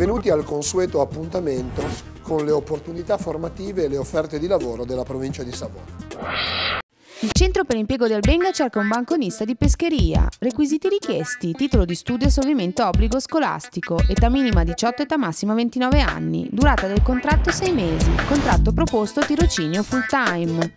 Benvenuti al consueto appuntamento con le opportunità formative e le offerte di lavoro della provincia di Savona. Il Centro per l'impiego di Albenga cerca un banconista di pescheria. Requisiti richiesti: titolo di studio e assolvimento obbligo scolastico, età minima 18, età massima 29 anni, durata del contratto 6 mesi, contratto proposto tirocinio full time.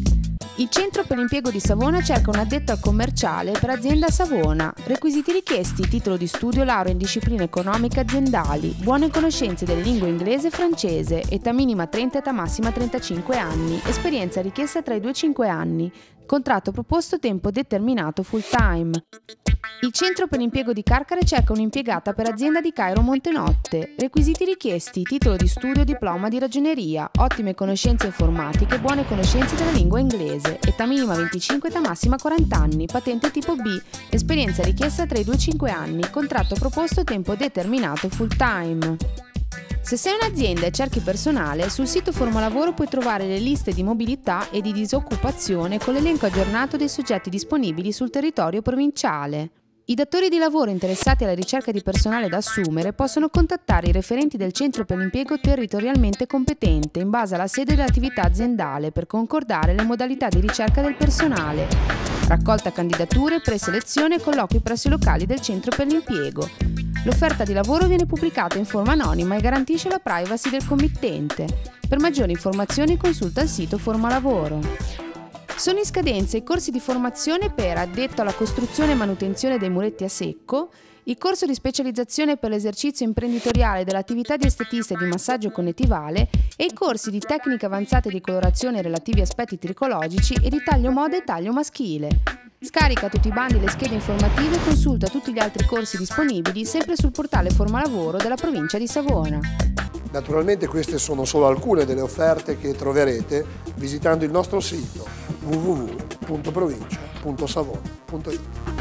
Il Centro per l'impiego di Savona cerca un addetto al commerciale per azienda Savona. Requisiti richiesti: titolo di studio, laurea in discipline economiche aziendali, buone conoscenze delle lingue inglese e francese, età minima 30, età massima 35 anni, esperienza richiesta tra i 2 e 5 anni, contratto proposto tempo determinato full time. Il Centro per l'impiego di Carcare cerca un'impiegata per azienda di Cairo Montenotte. Requisiti richiesti: titolo di studio, diploma di ragioneria, ottime conoscenze informatiche, buone conoscenze della lingua inglese, età minima 25, età massima 40 anni, patente tipo B, esperienza richiesta tra i 2 e 5 anni, contratto proposto tempo determinato full time. Se sei un'azienda e cerchi personale, sul sito Formalavoro puoi trovare le liste di mobilità e di disoccupazione con l'elenco aggiornato dei soggetti disponibili sul territorio provinciale. I datori di lavoro interessati alla ricerca di personale da assumere possono contattare i referenti del centro per l'impiego territorialmente competente in base alla sede dell'attività aziendale per concordare le modalità di ricerca del personale. Raccolta candidature, preselezione e colloqui presso i locali del centro per l'impiego. L'offerta di lavoro viene pubblicata in forma anonima e garantisce la privacy del committente. Per maggiori informazioni consulta il sito Formalavoro. Sono in scadenza i corsi di formazione per addetto alla costruzione e manutenzione dei muretti a secco, il corso di specializzazione per l'esercizio imprenditoriale dell'attività di estetista e di massaggio connettivale e i corsi di tecniche avanzate di colorazione relativi aspetti tricologici e di taglio moda e taglio maschile. Scarica tutti i bandi e le schede informative e consulta tutti gli altri corsi disponibili sempre sul portale Formalavoro della provincia di Savona. Naturalmente queste sono solo alcune delle offerte che troverete visitando il nostro sito www.provincia.savona.it.